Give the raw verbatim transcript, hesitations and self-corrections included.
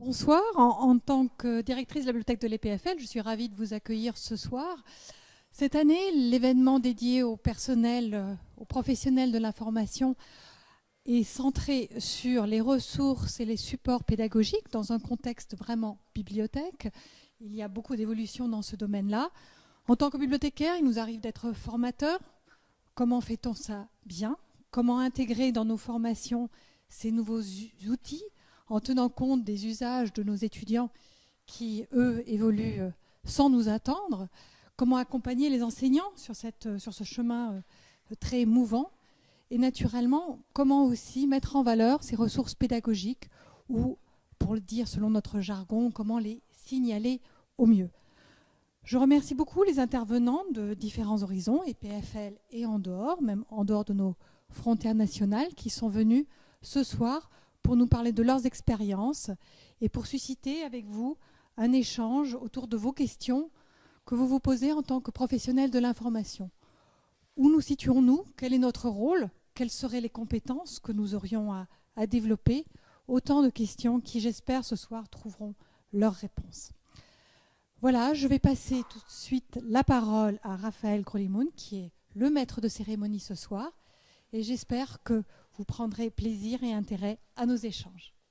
Bonsoir, en, en tant que directrice de la bibliothèque de l'E P F L, je suis ravie de vous accueillir ce soir. Cette année, l'événement dédié au personnel, euh, aux professionnels de l'information est centré sur les ressources et les supports pédagogiques dans un contexte vraiment bibliothèque. Il y a beaucoup d'évolutions dans ce domaine-là. En tant que bibliothécaire, il nous arrive d'être formateur. Comment fait-on ça bien? Comment intégrer dans nos formations ces nouveaux outils en tenant compte des usages de nos étudiants qui, eux, évoluent sans nous attendre? Comment accompagner les enseignants sur, cette, sur ce chemin très mouvant? Et naturellement, comment aussi mettre en valeur ces ressources pédagogiques ou, pour le dire selon notre jargon, comment les signaler au mieux? Je remercie beaucoup les intervenants de différents horizons, E P F L et en dehors, même en dehors de nos frontières nationales, qui sont venus ce soir pour nous parler de leurs expériences et pour susciter avec vous un échange autour de vos questions que vous vous posez en tant que professionnels de l'information. Où nous situons-nous? Quel est notre rôle? Quelles seraient les compétences que nous aurions à, à développer? Autant de questions qui, j'espère, ce soir trouveront leurs réponses. Voilà, je vais passer tout de suite la parole à Raphaël Grolimoun, qui est le maître de cérémonie ce soir, et j'espère que vous prendrez plaisir et intérêt à nos échanges.